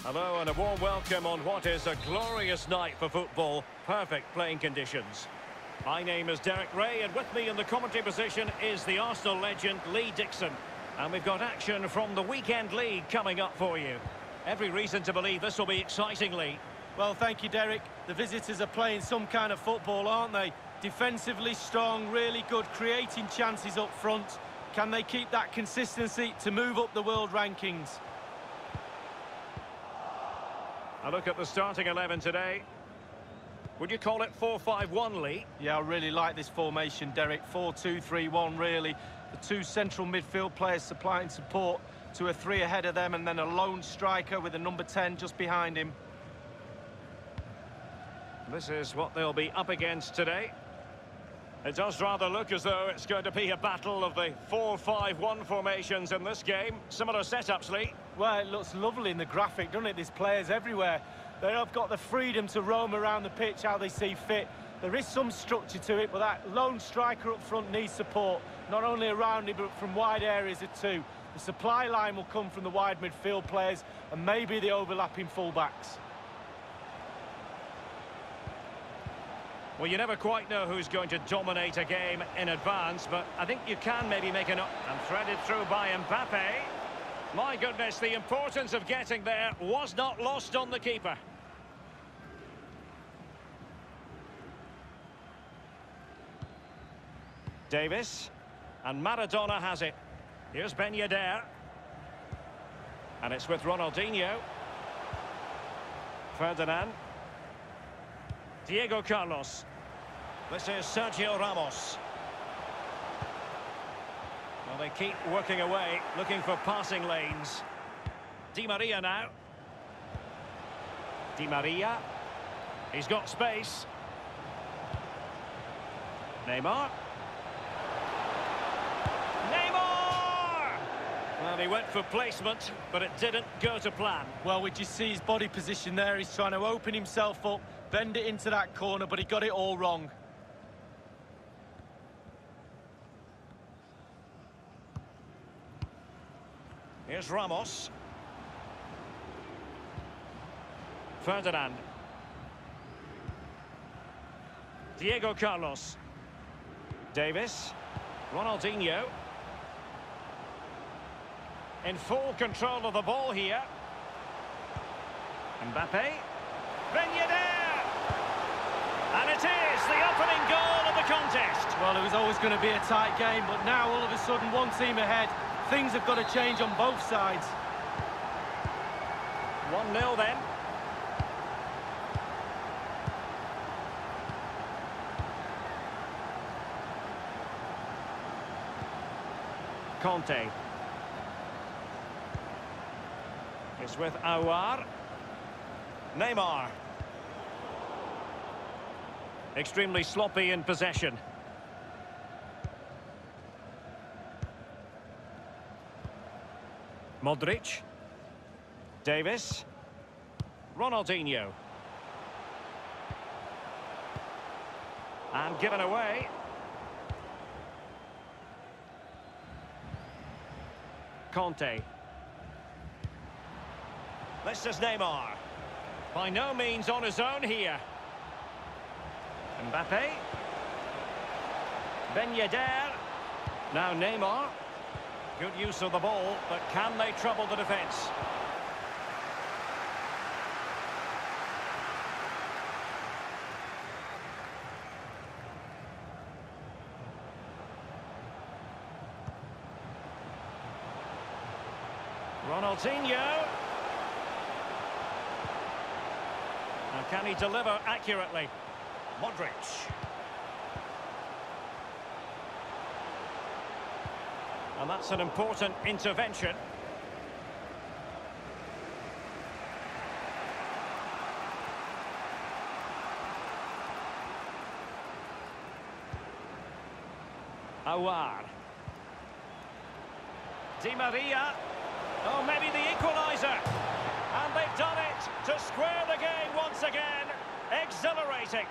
Hello and a warm welcome on what is a glorious night for football. Perfect playing conditions. My name is Derek Ray and with me in the commentary position is the Arsenal legend Lee Dixon. And we've got action from the Weekend League coming up for you. Every reason to believe this will be exciting, Lee. Well, thank you, Derek. The visitors are playing some kind of football, aren't they? Defensively strong, really good, creating chances up front. Can they keep that consistency to move up the world rankings? A look at the starting 11 today. Would you call it 4-5-1, Lee? Yeah, I really like this formation, Derek. 4-2-3-1, really. The two central midfield players supplying support to a three ahead of them, and then a lone striker with a number 10 just behind him. This is what they'll be up against today. It does rather look as though it's going to be a battle of the 4-5-1 formations in this game. Similar setups, Lee. Well, it looks lovely in the graphic, doesn't it? There's players everywhere. They have got the freedom to roam around the pitch how they see fit. There is some structure to it, but that lone striker up front needs support, not only around him, but from wide areas too. The supply line will come from the wide midfield players and maybe the overlapping full-backs. Well, you never quite know who's going to dominate a game in advance, but I think you can maybe make an up. And threaded through by Mbappe. My goodness, the importance of getting there was not lost on the keeper. Davis. And Maradona has it. Here's Ben Yedder. And it's with Ronaldinho. Ferdinand. Diego Carlos. This is Sergio Ramos. Well, they keep working away, looking for passing lanes. Di Maria now. Di Maria. He's got space. Neymar. Neymar! Well, he went for placement, but it didn't go to plan. Well, we just see his body position there. He's trying to open himself up, bend it into that corner, but he got it all wrong. Here's Ramos. Ferdinand. Diego Carlos. Davis. Ronaldinho. In full control of the ball here. Mbappe. Ben Yedder! And it is the opening goal of the contest. Well, it was always going to be a tight game, but now all of a sudden one team ahead. Things have got to change on both sides. 1-0 then. Conte. Is with Aouar. Neymar. Extremely sloppy in possession. Modric. Davis. Ronaldinho. And given away. Conte. This is Neymar. By no means on his own here. Mbappe. Ben Yedder. Now Neymar. Good use of the ball, but can they trouble the defence? Ronaldinho. And can he deliver accurately? Modric. And that's an important intervention. Aouar. Di Maria. Oh, maybe the equaliser. And they've done it to square the game once again. Exhilarating.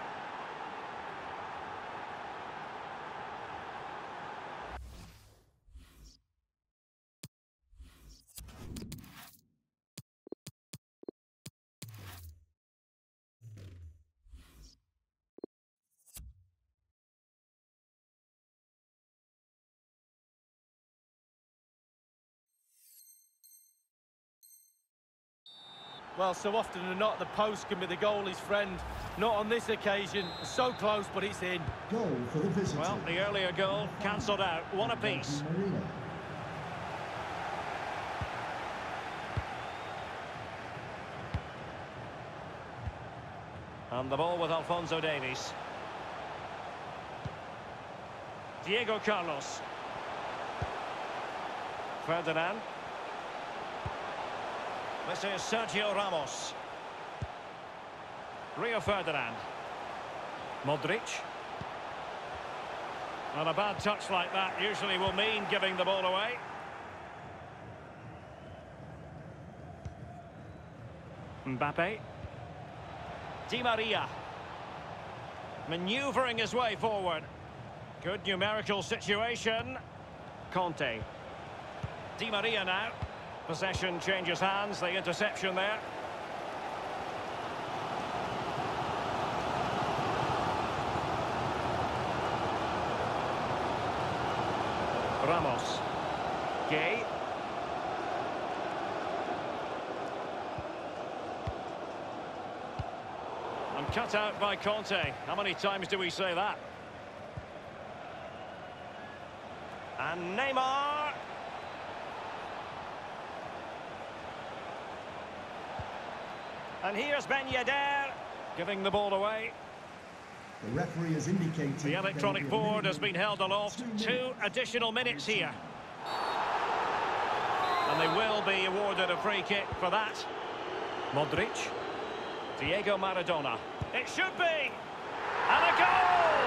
Well, so often than not, the post can be the goalie's friend. Not on this occasion. So close, but it's in. Goal for the visitors. Well, the earlier goal cancelled out. One apiece. Marino. And the ball with Alphonso Davies. Diego Carlos. Ferdinand. This is Sergio Ramos. Rio Ferdinand. Modric. And a bad touch like that usually will mean giving the ball away. Mbappe. Di Maria. Manoeuvring his way forward. Good numerical situation. Conte. Di Maria now. Possession changes hands, the interception there. Ramos. Gay. And cut out by Conte. How many times do we say that? And Neymar. And here's Ben Yedder giving the ball away. The referee has indicated The electronic board has been held aloft. 2 additional minutes here. And they will be awarded a free kick for that. Modric. Diego Maradona. It should be! And a goal!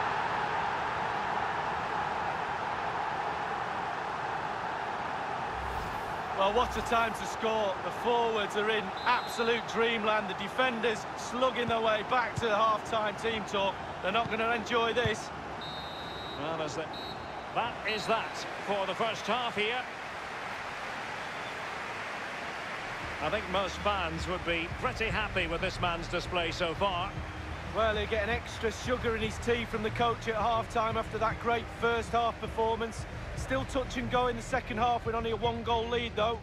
Well, what a time to score. The forwards are in absolute dreamland. The defenders slugging their way back to the half-time team talk. They're not going to enjoy this. Well, that is that for the first half here. I think most fans would be pretty happy with this man's display so far. Well, he'll get an extra sugar in his tea from the coach at half-time after that great first-half performance. Still touch and go in the second half with only a 1-goal lead, though.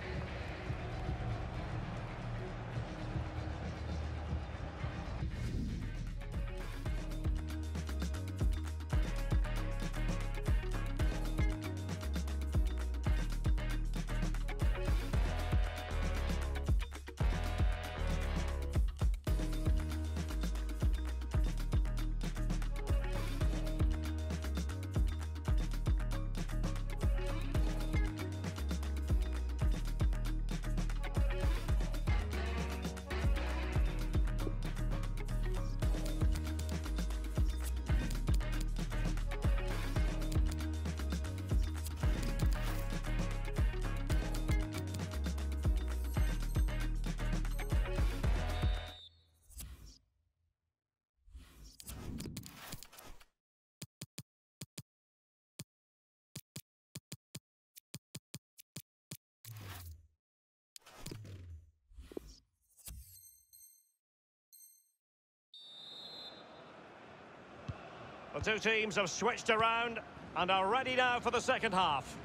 The two teams have switched around and are ready now for the second half.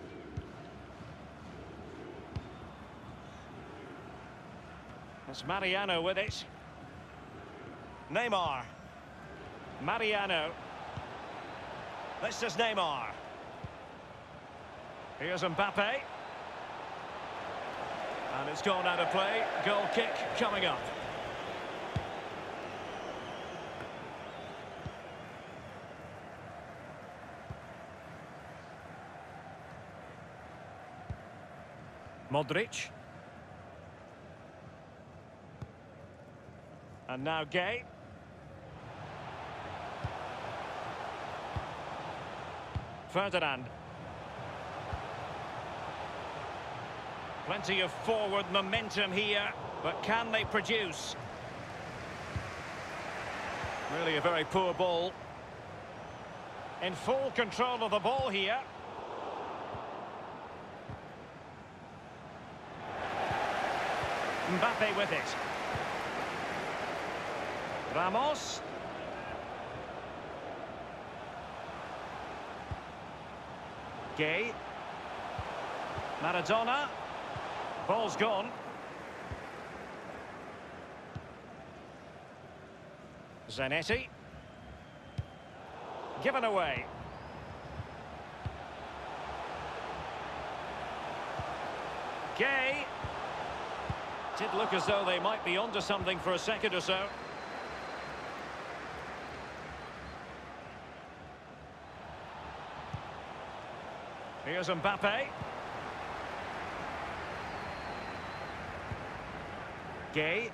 It's Mariano with it. Neymar. Mariano. This is Neymar. Here's Mbappe. And it's gone out of play. Goal kick coming up. Modric. And now Gay. Ferdinand. Plenty of forward momentum here, but can they produce? Really a very poor ball. In full control of the ball here. Mbappe with it. Ramos. Gay. Maradona. Ball's gone. Zanetti. Given away. Gay. Did look as though they might be onto something for a second or so. Here's Mbappe. Gay.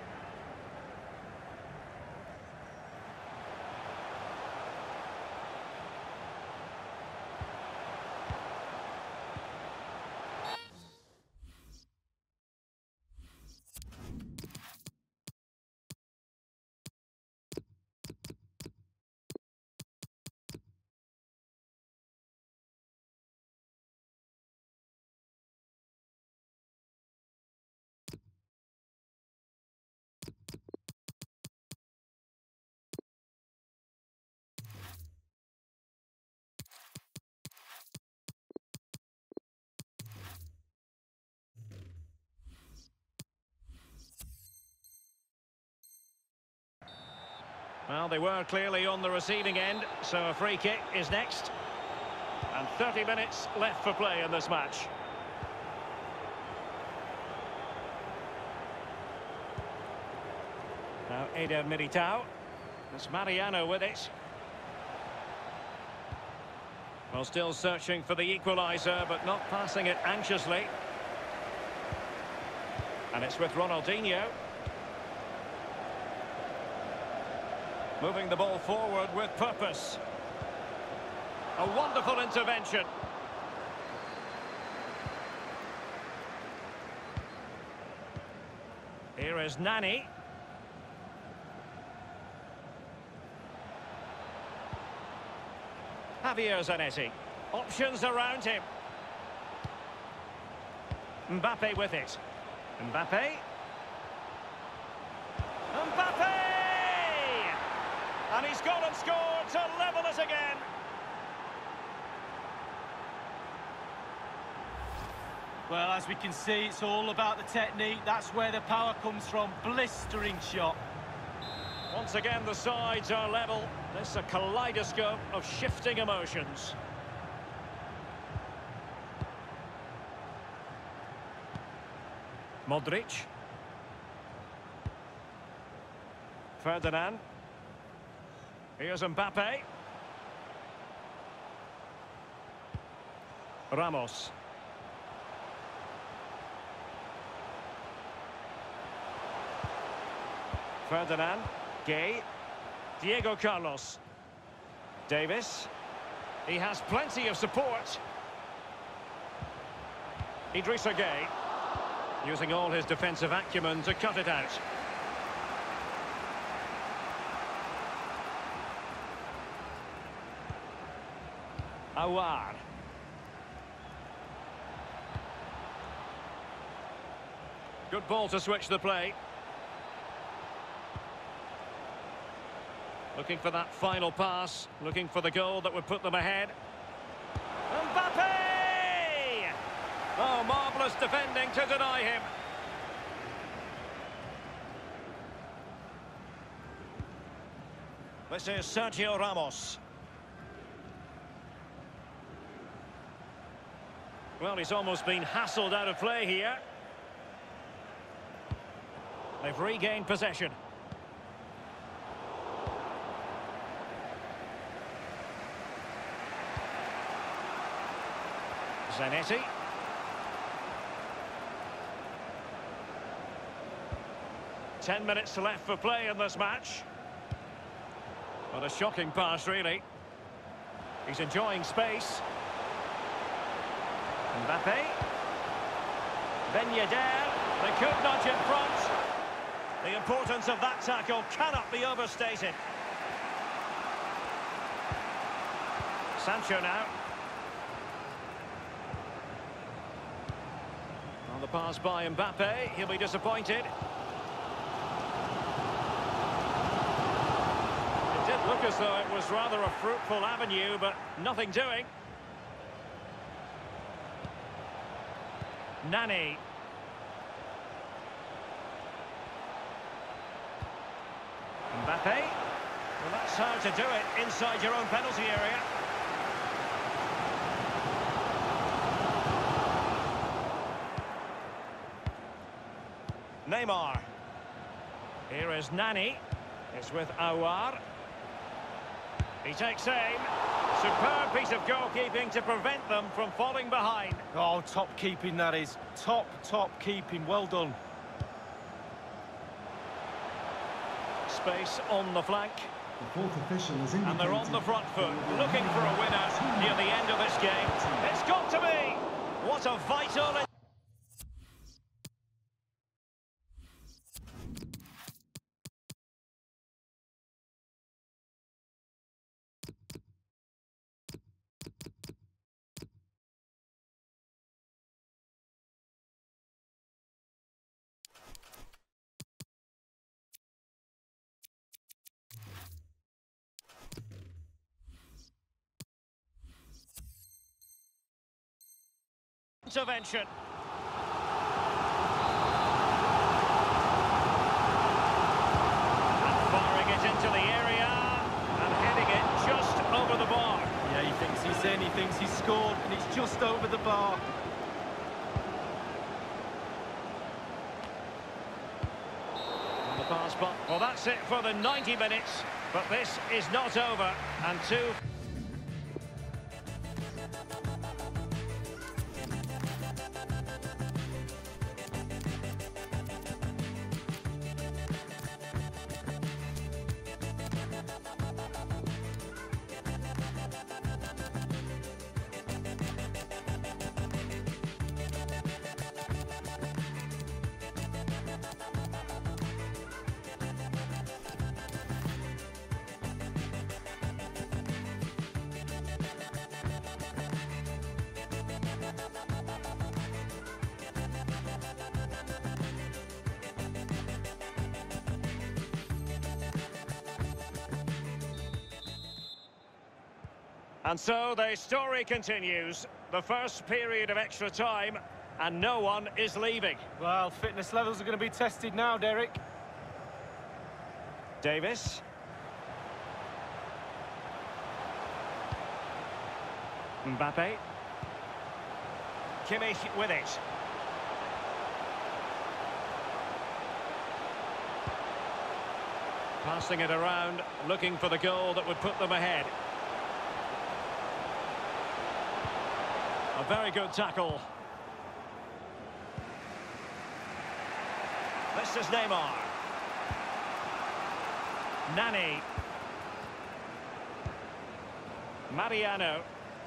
Well, they were clearly on the receiving end, so a free kick is next. And 30 minutes left for play in this match. Now Eder Militao. It's Mariano with it. Well, still searching for the equaliser, but not passing it anxiously. And it's with Ronaldinho. Moving the ball forward with purpose. A wonderful intervention. Here is Nani. Javier Zanetti. Options around him. Mbappe with it. Mbappe. Mbappe! And he's gone and scored to level it again. Well, as we can see, it's all about the technique. That's where the power comes from. Blistering shot. Once again, the sides are level. This is a kaleidoscope of shifting emotions. Modric. Ferdinand. Here's Mbappe. Ramos. Ferdinand. Gay. Diego Carlos. Davis. He has plenty of support. Idrissa Gay. Using all his defensive acumen to cut it out. Aouar. Good ball to switch the play. Looking for that final pass, looking for the goal that would put them ahead. Mbappe! Oh, marvellous defending to deny him. This is Sergio Ramos. Well, he's almost been hassled out of play here. They've regained possession. Zanetti. Ten minutes left for play in this match. What a shocking pass, really. He's enjoying space. Mbappe. Ben Yedder. They could nudge in front. The importance of that tackle cannot be overstated. Sancho now. On the pass by Mbappe, he'll be disappointed. It did look as though it was rather a fruitful avenue, but nothing doing. Nani. Mbappe. Well, that's how to do it inside your own penalty area. Neymar. Here is Nani. It's with Aouar. He takes aim. Superb piece of goalkeeping to prevent them from falling behind. Oh, top keeping that is. Top keeping. Well done. Space on the flank. The fourth official has indicated. And they're on the front foot, looking for a winner near the end of this game. It's got to be! What a vital... intervention. And firing it into the area and heading it just over the bar. Yeah, he thinks he's in, he thinks he's scored, and it's just over the bar. And the pass, but well, that's it for the 90 minutes. But this is not over, and two. And so the story continues. The first period of extra time, and no one is leaving. Well, fitness levels are going to be tested now, Derek. Davis. Mbappe. Kimmich with it. Passing it around, looking for the goal that would put them ahead. A very good tackle. This is Neymar. Nani. Mariano.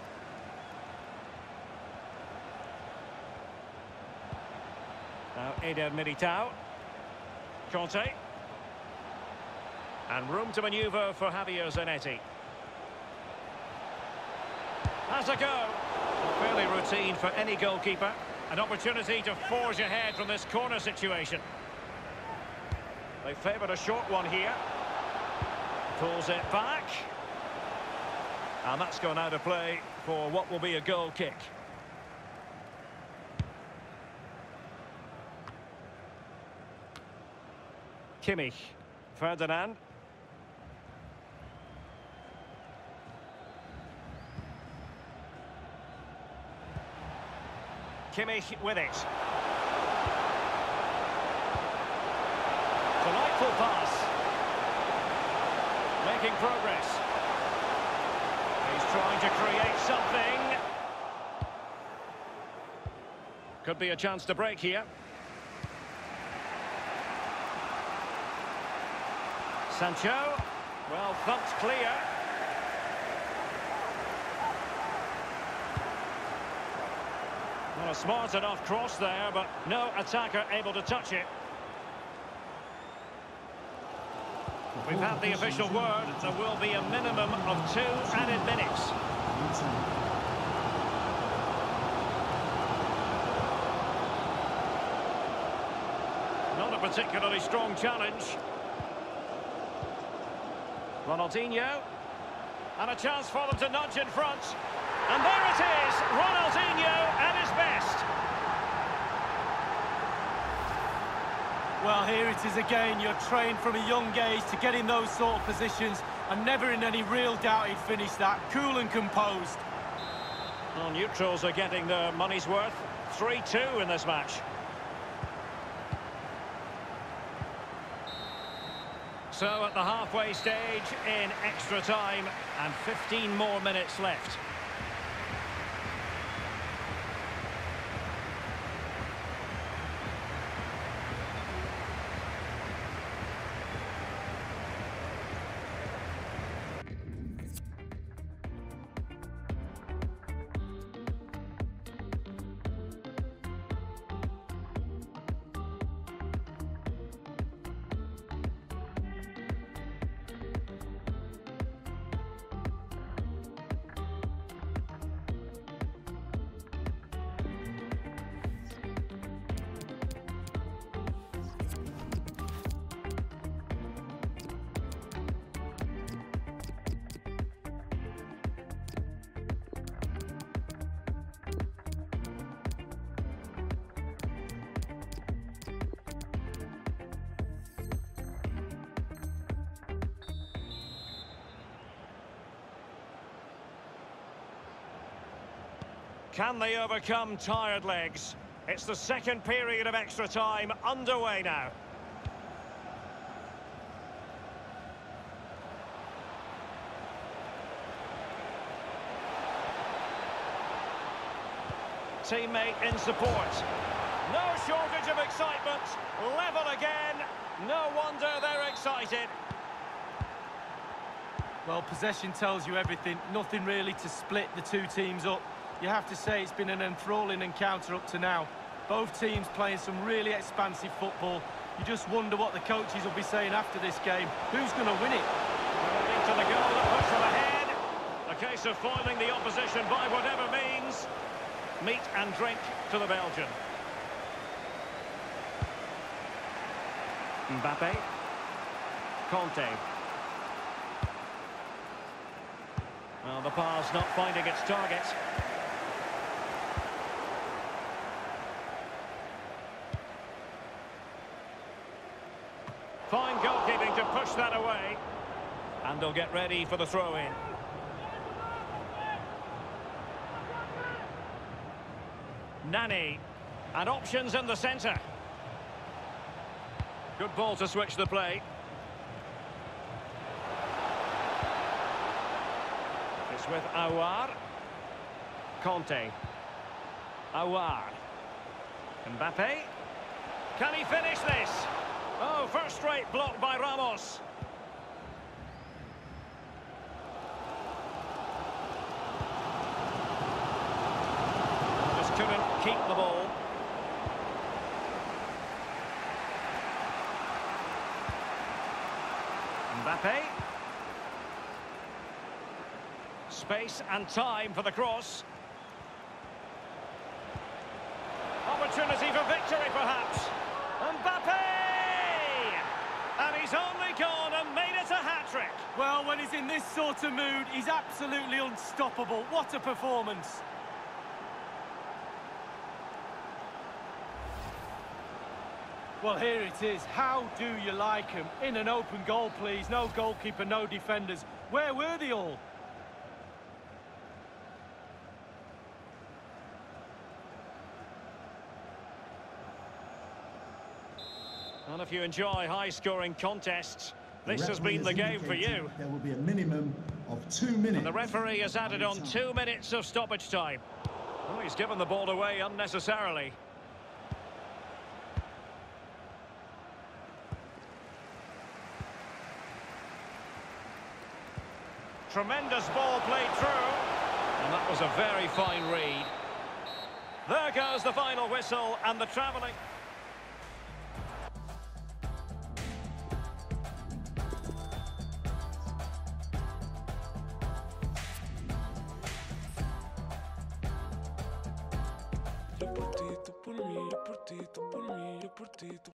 Now Eder Militao. Conte. And room to manoeuvre for Javier Zanetti. Has a go. Fairly routine for any goalkeeper. An opportunity to forge ahead from this corner situation. They favoured a short one here. Pulls it back. And that's gone out of play for what will be a goal kick. Kimmich. Ferdinand. Kimmich with it. Delightful pass. Making progress. He's trying to create something. Could be a chance to break here. Sancho. Well thumped clear. Well, a smart enough cross there, but no attacker able to touch it. We've had the official word. There will be a minimum of 2 added minutes. Not a particularly strong challenge. Ronaldinho. And a chance for them to nudge in front. And there it is, Ronaldinho at his best. Well, here it is again. You're trained from a young age to get in those sort of positions, And never in any real doubt he'd finish that. Cool and composed. Well, neutrals are getting their money's worth. 3-2 in this match. So at the halfway stage in extra time, and 15 more minutes left. Can they overcome tired legs? It's the second period of extra time underway now. Teammate in support. No shortage of excitement. Level again. No wonder they're excited. Well, possession tells you everything. Nothing really to split the two teams up. You have to say it's been an enthralling encounter up to now. Both teams playing some really expansive football. You just wonder what the coaches will be saying after this game. Who's going to win it? Into the goal that puts them ahead. A case of foiling the opposition by whatever means. Meat and drink to the Belgian. Mbappe. Conte. Well, the pass not finding its target. Fine goalkeeping to push that away. And they'll get ready for the throw-in. Nani. And options in the centre. Good ball to switch the play. It's with Aouar. Conte. Aouar. Mbappe. Can he finish this? Oh, first-rate block by Ramos. Just couldn't keep the ball. Mbappe. Space and time for the cross. Opportunity for victory, perhaps. Mbappe! And he's only gone and made it a hat-trick. Well, when he's in this sort of mood, he's absolutely unstoppable. What a performance. Well, here it is. How do you like him? In an open goal, please. No goalkeeper, no defenders. Where were they all? And if you enjoy high-scoring contests, this has been the game for you. There will be a minimum of 2 minutes. And the referee has added on 2 minutes of stoppage time. Well, he's given the ball away unnecessarily. Tremendous ball played through. And that was a very fine read. There goes the final whistle and the travelling... Yo por ti, tú por mí, yo por ti, tú por mí, yo por ti, tú